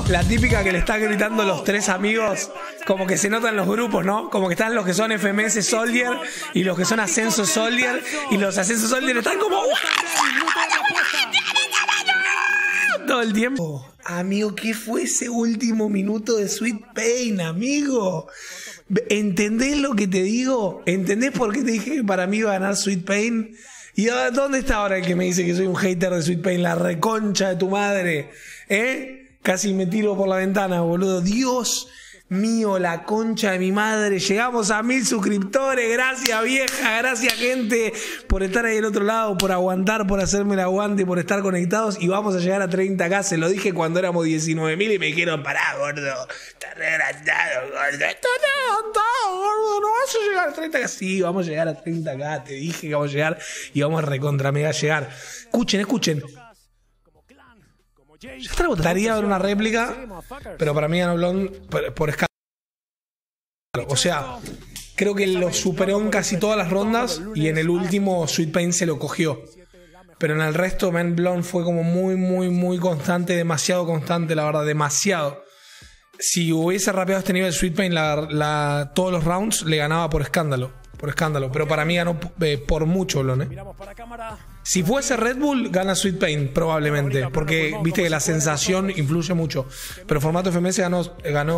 La típica que le están gritando los tres amigos, como que se nota en los grupos, ¿no? Como que están los que son FMS Soldier y los que son Ascenso Soldier, y los Ascenso Soldier están como todo el tiempo. Amigo, ¿qué fue ese último minuto de Sweet Pain, amigo? ¿Entendés lo que te digo? ¿Entendés por qué te dije que para mí iba a ganar Sweet Pain? ¿Y dónde está ahora el que me dice que soy un hater de Sweet Pain? La reconcha de tu madre, ¿eh? Casi me tiro por la ventana, boludo. Dios mío, la concha de mi madre. Llegamos a 1000 suscriptores. Gracias, vieja. Gracias, gente, por estar ahí del otro lado, por aguantar, por hacerme el aguante, por estar conectados. Y vamos a llegar a 30K. Se lo dije cuando éramos 19.000 y me dijeron, pará, gordo. Estás regrandado, gordo. Estás regrandado, gordo. No vas a llegar a 30K. Sí, vamos a llegar a 30K. Te dije que vamos a llegar y vamos a recontra mega llegar. Escuchen. Yo estaría a ver una réplica, pero para mí ganó Blonde por escándalo. O sea, creo que lo superó en casi todas las rondas y en el último Sweet Pain se lo cogió. Pero en el resto, Blonde fue como muy constante, demasiado constante, la verdad, demasiado. Si hubiese rapeado este nivel Sweet Pain todos los rounds, le ganaba por escándalo. Pero para mí ganó por mucho, Blonde. Si fuese Red Bull, gana Sweet Pain, probablemente. Porque viste que la sensación influye mucho. Pero formato FMS ganó